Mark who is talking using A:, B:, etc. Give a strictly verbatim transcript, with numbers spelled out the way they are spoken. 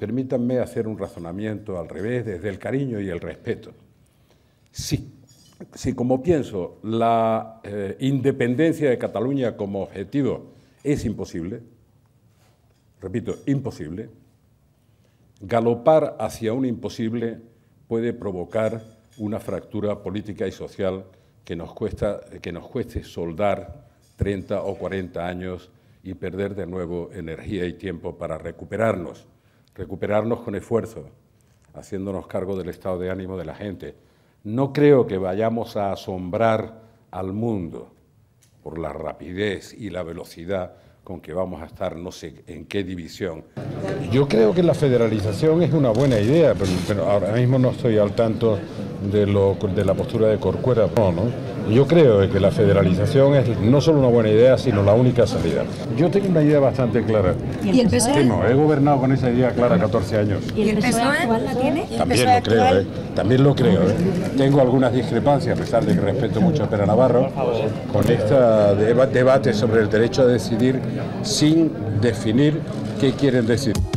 A: permítanme hacer un razonamiento al revés, desde el cariño y el respeto. Si, si como pienso, la eh, independencia de Cataluña como objetivo es imposible, repito, imposible, galopar hacia un imposible puede provocar una fractura política y social que nos, cuesta, que nos cueste soldar treinta o cuarenta años y perder de nuevo energía y tiempo para recuperarnos, recuperarnos con esfuerzo, haciéndonos cargo del estado de ánimo de la gente. No creo que vayamos a asombrar al mundo por la rapidez y la velocidad con que vamos a estar no sé en qué división. Yo creo que la federalización es una buena idea, pero, pero ahora mismo no estoy al tanto de, lo, de la postura de Corcuera. No, ¿no? Yo creo que la federalización es no solo una buena idea, sino la única salida. Yo tengo una idea bastante clara.
B: ¿Y el P S O E?
A: No, he gobernado con esa idea clara catorce años.
B: ¿Y el P S O E actual la tiene?
A: También lo creo, ¿eh? También lo creo, ¿eh? Tengo algunas discrepancias, a pesar de que respeto mucho a Pere Navarro, con este deba debate sobre el derecho a decidir sin definir qué quieren decir.